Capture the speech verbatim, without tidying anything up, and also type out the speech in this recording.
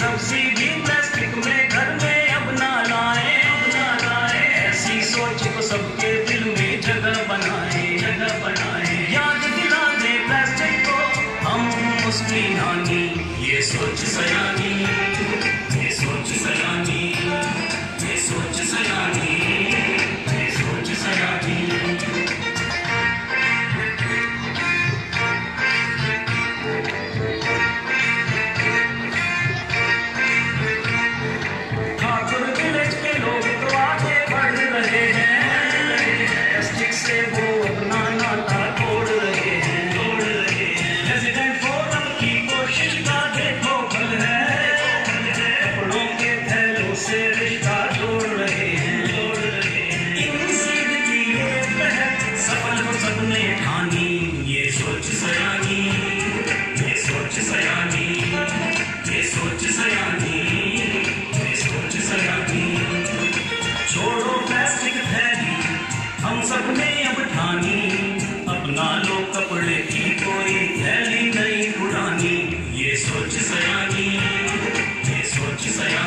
सब्जी भी प्लास्टिक में घर में अब ना लाए, अब ना लाए। ऐसी सोच को सबके दिल में जगह बनाए, जगह बनाए। याद दिला दे प्लास्टिक को हम उसकी नानी, ये सोच सयानी, ये सोच सयानी, ये सोच सयानी, ये सोच सयानी। ठाकुर विलेज के लोग तो आगे बढ़ रहे हैं, प्लास्टिक से वो अपना नाता तोड़ रहे हैं, तोड़ रहे हैं। रेजिडेंट फोरम की कोशिश का देखो फल है, कपड़ों के थैलों से रिश्ता जोड़ रहे हैं, जोड़ रहे हैं। इन सीध की ये पहल सफल हो सबने ठानी, ये सोच सयानी, ये सोच सयानी, ये सोच सयानी, ये सोच सयानी। छोड़ो प्लास्टिक थैली हम सब ने अब ठानी, अपना लो कपड़े की कोई थैली नहीं पुरानी, ये सोच सयानी, ये सोच सयानी।